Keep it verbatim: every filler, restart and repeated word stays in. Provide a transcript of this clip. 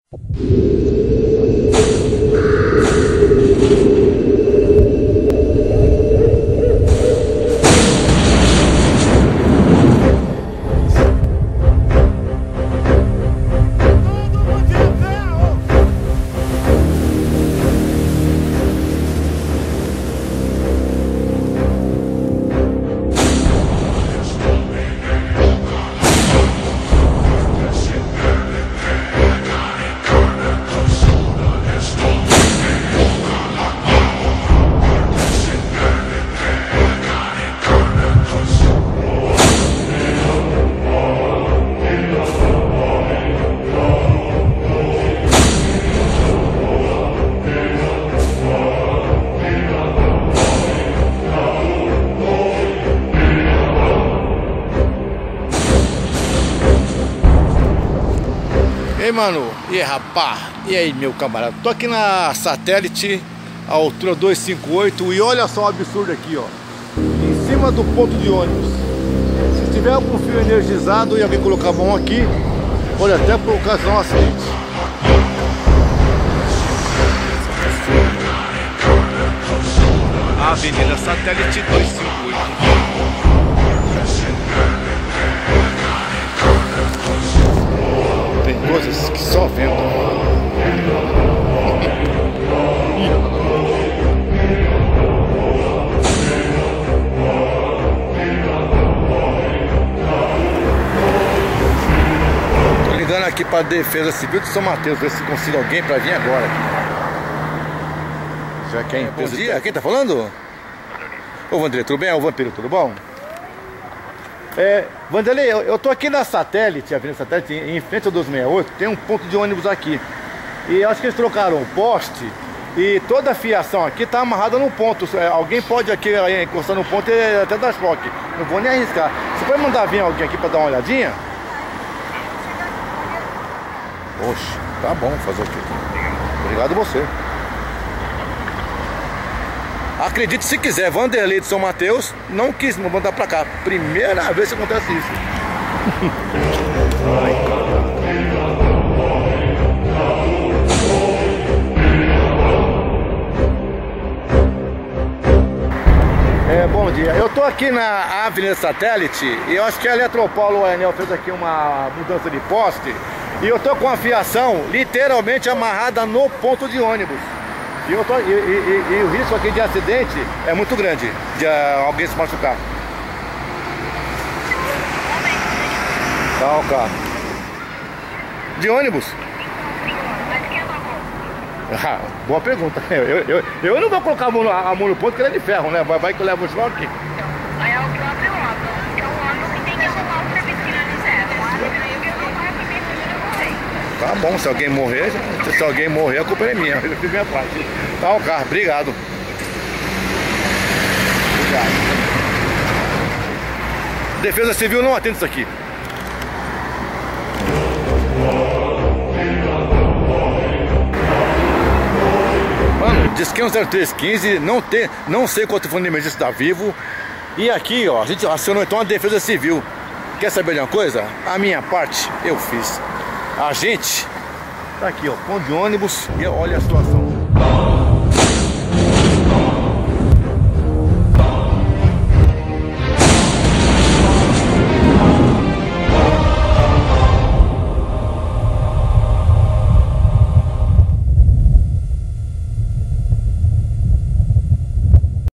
E aí, mano, e aí, rapá, e aí, meu camarada? Tô aqui na Satélite, a altura duzentos e cinquenta e oito, e olha só o absurdo aqui, ó, em cima do ponto de ônibus. Se tiver algum fio energizado e alguém colocar a mão aqui, pode até provocar um acidente. Avenida Satélite duzentos e cinquenta e oito. Tem coisas que só vendo. Tô ligando aqui para a Defesa Civil de São Mateus, ver se consigo alguém para vir agora aqui. Já que é empresa. Bom dia, quem tá falando? Ô Vanderlei, tudo bem? É o Vampiro, tudo bom? É, Vanderlei, eu, eu tô aqui na Satélite, Avenida Satélite, em frente ao duzentos e sessenta e oito, tem um ponto de ônibus aqui. E acho que eles trocaram o poste e toda a fiação aqui tá amarrada no ponto. É, alguém pode aqui aí, encostar no ponto e até dar choque. Não vou nem arriscar. Você pode mandar vir alguém aqui pra dar uma olhadinha? Oxe, tá bom, fazer o quê? Obrigado você. Acredite se quiser, Vanderlei de São Mateus não quis me mandar pra cá. Primeira vez que acontece isso. Ai, é, bom dia. Eu tô aqui na Avenida Satélite e eu acho que a Eletropaulo Enel fez aqui uma mudança de poste. E eu tô com a fiação literalmente amarrada no ponto de ônibus. E, eu tô, e, e, e, e o risco aqui de acidente é muito grande, de uh, alguém se machucar. Tá, o carro. De ônibus? Ah, boa pergunta. Eu, eu, eu não vou colocar a mão, no, a mão no ponto, porque ele é de ferro, né? Vai, vai que eu levo o choque. Aí é o próprio órgão, que é o órgão que tem que arrumar o serviço que não serve. Tá bom, se alguém morrer, se alguém morrer, a culpa é minha, eu fiz minha parte. Tá o carro, obrigado. Obrigado. Defesa Civil não atende isso aqui. Mano, diz que é um zero três quinze, não, tem, não sei qual telefone de emergência está vivo. E aqui, ó, a gente acionou então a Defesa Civil. Quer saber de uma coisa? A minha parte eu fiz. A gente tá aqui, ó, ponto de ônibus, e olha a situação.